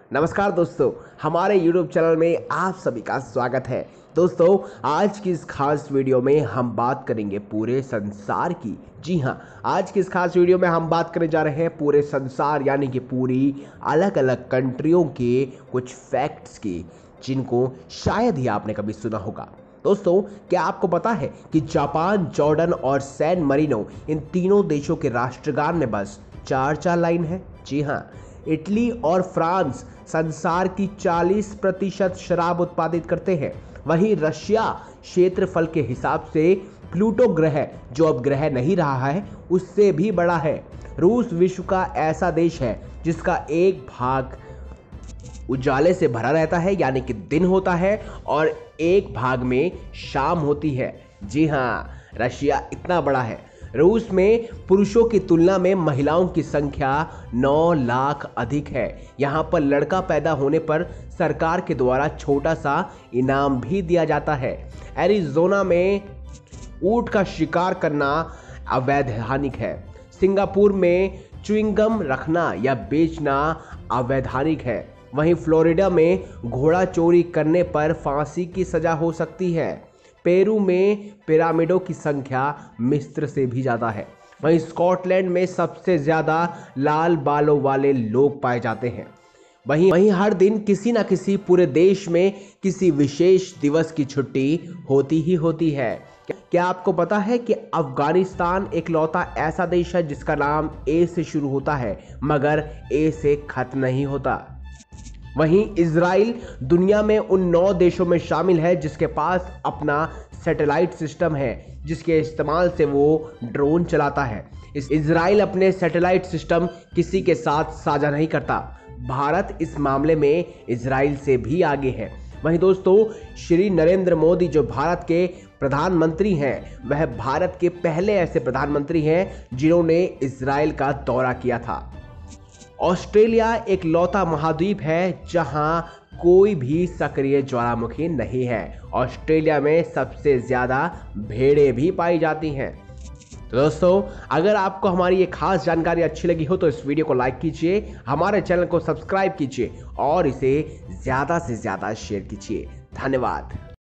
नमस्कार दोस्तों, हमारे YouTube चैनल में आप सभी का स्वागत है। दोस्तों, आज की इस खास वीडियो में हम बात करेंगे पूरे संसार की। जी हाँ, आज की इस खास वीडियो में हम बात करने जा रहे हैं पूरे संसार यानी कि पूरी अलग अलग कंट्रियों के कुछ फैक्ट्स की, जिनको शायद ही आपने कभी सुना होगा। दोस्तों, क्या आपको पता है कि जापान, जॉर्डन और सैन मरीनो इन तीनों देशों के राष्ट्रगान में बस 4 लाइन है। जी हाँ, इटली और फ्रांस संसार की 40% शराब उत्पादित करते हैं। वहीं रशिया क्षेत्रफल के हिसाब से प्लूटो ग्रह, जो अब ग्रह नहीं रहा है, उससे भी बड़ा है। रूस विश्व का ऐसा देश है जिसका एक भाग उजाले से भरा रहता है यानी कि दिन होता है और एक भाग में शाम होती है। जी हाँ, रशिया इतना बड़ा है। रूस में पुरुषों की तुलना में महिलाओं की संख्या 9 लाख अधिक है। यहाँ पर लड़का पैदा होने पर सरकार के द्वारा छोटा सा इनाम भी दिया जाता है। एरिज़ोना में ऊंट का शिकार करना अवैधानिक है। सिंगापुर में च्युइंगम रखना या बेचना अवैधानिक है। वहीं फ्लोरिडा में घोड़ा चोरी करने पर फांसी की सजा हो सकती है। पेरू में पिरामिडों की संख्या मिस्र से भी ज़्यादा है। वहीं स्कॉटलैंड में सबसे ज़्यादा लाल बालों वाले लोग पाए जाते हैं। वहीं हर दिन किसी न किसी पूरे देश में किसी विशेष दिवस की छुट्टी होती ही होती है। क्या आपको पता है कि अफगानिस्तान एकलौता ऐसा देश है जिसका नाम ए से शुरू होता है मगर ए से खत्म नहीं होता। वहीं इजराइल दुनिया में उन 9 देशों में शामिल है जिसके पास अपना सैटेलाइट सिस्टम है, जिसके इस्तेमाल से वो ड्रोन चलाता है। इजराइल अपने सैटेलाइट सिस्टम किसी के साथ साझा नहीं करता। भारत इस मामले में इजराइल से भी आगे है। वहीं दोस्तों, श्री नरेंद्र मोदी जो भारत के प्रधानमंत्री हैं, वह भारत के पहले ऐसे प्रधानमंत्री हैं जिन्होंने इजराइल का दौरा किया था। ऑस्ट्रेलिया एक लौता महाद्वीप है जहां कोई भी सक्रिय ज्वालामुखी नहीं है। ऑस्ट्रेलिया में सबसे ज़्यादा भेड़ें भी पाई जाती हैं। तो दोस्तों, अगर आपको हमारी ये खास जानकारी अच्छी लगी हो तो इस वीडियो को लाइक कीजिए, हमारे चैनल को सब्सक्राइब कीजिए और इसे ज़्यादा से ज़्यादा शेयर कीजिए। धन्यवाद।